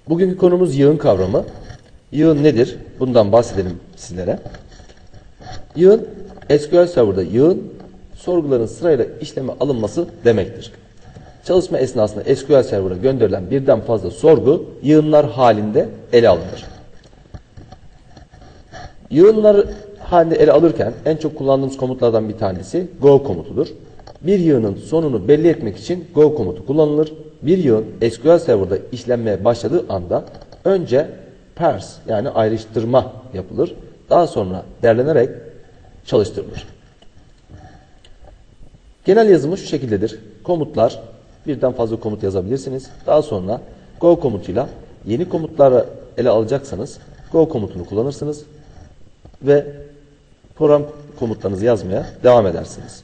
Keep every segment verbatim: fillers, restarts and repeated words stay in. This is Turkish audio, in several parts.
Bugünkü konumuz yığın kavramı. Yığın nedir? Bundan bahsedelim sizlere. Yığın, S Q L Server'da yığın, sorguların sırayla işleme alınması demektir. Çalışma esnasında S Q L Server'a gönderilen birden fazla sorgu yığınlar halinde ele alınır. Yığınlar halinde ele alırken en çok kullandığımız komutlardan bir tanesi go komutudur. Bir yığının sonunu belli etmek için go komutu kullanılır. Bir yığın S Q L Server'da işlenmeye başladığı anda önce parse yani ayrıştırma yapılır. Daha sonra derlenerek çalıştırılır. Genel yazımı şu şekildedir. Komutlar, birden fazla komut yazabilirsiniz. Daha sonra go komutuyla yeni komutları ele alacaksanız go komutunu kullanırsınız ve program komutlarınızı yazmaya devam edersiniz.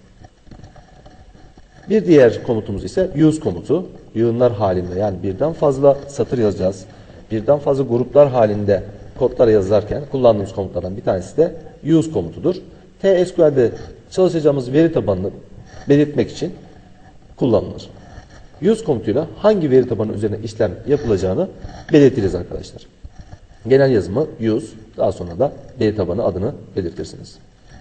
Bir diğer komutumuz ise use komutu. Yığınlar halinde, yani birden fazla satır yazacağız. Birden fazla gruplar halinde kodlar yazarken kullandığımız komutlardan bir tanesi de use komutudur. T S Q L'de çalışacağımız veri tabanını belirtmek için kullanılır. Use komutuyla hangi veri tabanı üzerine işlem yapılacağını belirtiriz arkadaşlar. Genel yazımı use, daha sonra da veri tabanı adını belirtirsiniz.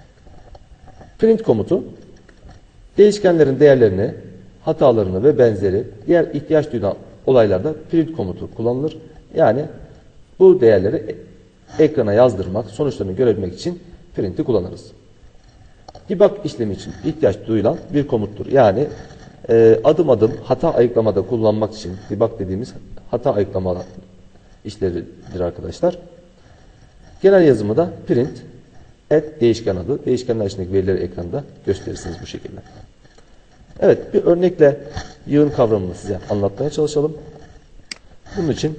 Print komutu, değişkenlerin değerlerini, hatalarını ve benzeri diğer ihtiyaç duyulan olaylarda print komutu kullanılır. Yani bu değerleri ekrana yazdırmak, sonuçlarını görebilmek için print'i kullanırız. Debug işlemi için ihtiyaç duyulan bir komuttur. Yani e, adım adım hata ayıklamada kullanmak için debug dediğimiz hata ayıklama işleridir arkadaşlar. Genel yazımı da print et değişken adı. Değişkenler içindeki verileri ekranda gösterirsiniz bu şekilde. Evet, bir örnekle yığın kavramını size anlatmaya çalışalım. Bunun için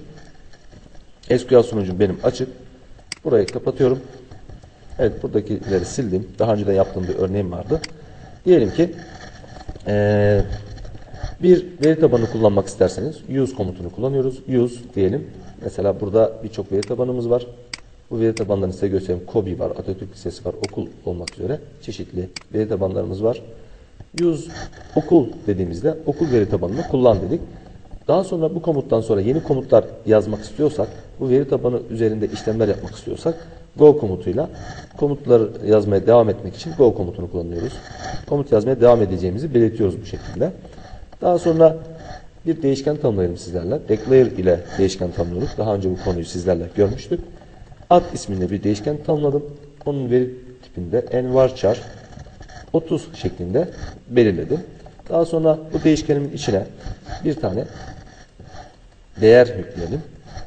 S Q L sunucum benim açık. Burayı kapatıyorum. Evet, buradakileri sildim. Daha önce de yaptığım bir örneğim vardı. Diyelim ki ee, bir veri tabanı kullanmak isterseniz use komutunu kullanıyoruz. Use diyelim. Mesela burada birçok veri tabanımız var. Bu veri tabanlarını size göstereyim. KOBİ var, Atatürk Lisesi var, okul olmak üzere çeşitli veri tabanlarımız var. Use okul dediğimizde okul veri tabanını kullan dedik. Daha sonra bu komuttan sonra yeni komutlar yazmak istiyorsak, bu veri tabanı üzerinde işlemler yapmak istiyorsak go komutuyla komutları yazmaya devam etmek için go komutunu kullanıyoruz. Komut yazmaya devam edeceğimizi belirtiyoruz bu şekilde. Daha sonra bir değişken tanımlayalım sizlerle. Declare ile değişken tanımlıyoruz. Daha önce bu konuyu sizlerle görmüştük. Ad isminde bir değişken tanımladım. Onun veri tipinde envarchar otuz şeklinde belirledim. Daha sonra bu değişkenimin içine bir tane değer yükleyelim.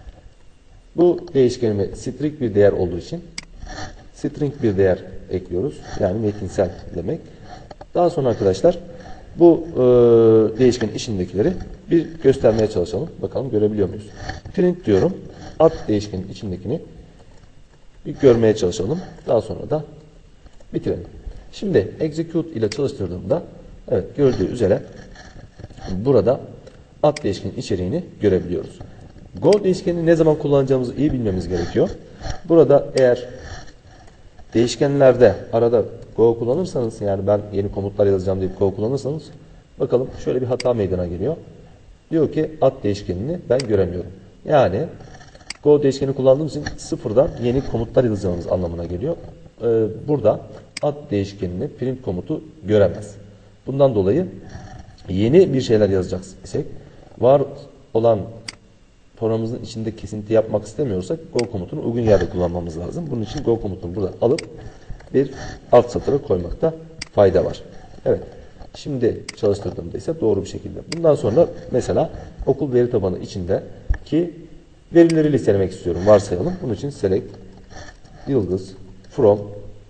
Bu değişkenime string bir değer olduğu için string bir değer ekliyoruz. Yani metinsel demek. Daha sonra arkadaşlar bu e, değişkenin içindekileri bir göstermeye çalışalım. Bakalım görebiliyor muyuz? Print diyorum. Ad değişkenin içindekini bir görmeye çalışalım. Daha sonra da bitirelim. Şimdi execute ile çalıştırdığımda evet gördüğü üzere burada ad değişkenin içeriğini görebiliyoruz. Go değişkenini ne zaman kullanacağımızı iyi bilmemiz gerekiyor. Burada eğer değişkenlerde arada go kullanırsanız, yani ben yeni komutlar yazacağım deyip go kullanırsanız, bakalım şöyle bir hata meydana geliyor. Diyor ki ad değişkenini ben göremiyorum. Yani go değişkeni kullandığımız için sıfırdan yeni komutlar yazacağımız anlamına geliyor. Ee, burada ad değişkenini print komutu göremez. Bundan dolayı yeni bir şeyler yazacak isek, var olan programımızın içinde kesinti yapmak istemiyorsak go komutunu uygun yerde kullanmamız lazım. Bunun için go komutunu burada alıp bir alt satıra koymakta fayda var. Evet. Şimdi çalıştırdığımda ise doğru bir şekilde. Bundan sonra mesela okul veri tabanı içindeki verileri listelemek istiyorum. Varsayalım. Bunun için select yıldız from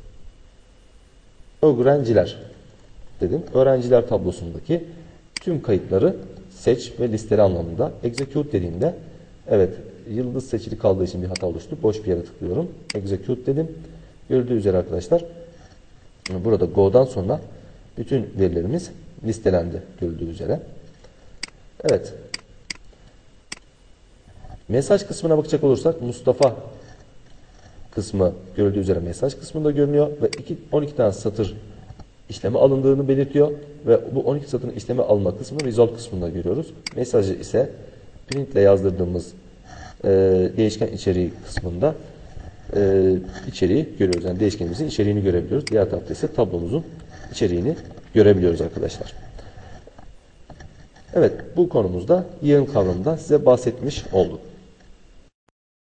öğrenciler dedim. Öğrenciler tablosundaki tüm kayıtları seç ve listele anlamında. Execute dediğimde evet yıldız seçili kaldığı için bir hata oluştu. Boş bir yere tıklıyorum. Execute dedim. Gördüğü üzere arkadaşlar burada go'dan sonra bütün verilerimiz listelendi görüldüğü üzere. Evet. Mesaj kısmına bakacak olursak Mustafa kısmı görüldüğü üzere mesaj kısmında görünüyor ve on iki tane satır işleme alındığını belirtiyor ve bu on iki satırın işleme alınma kısmını result kısmında görüyoruz. Mesajı ise print ile yazdırdığımız e, değişken içeriği kısmında e, içeriği görüyoruz. Yani değişkenimizin içeriğini görebiliyoruz. Diğer tarafta ise tablomuzun içeriğini görebiliyoruz arkadaşlar. Evet, bu konumuzda yığın kavramından size bahsetmiş olduk.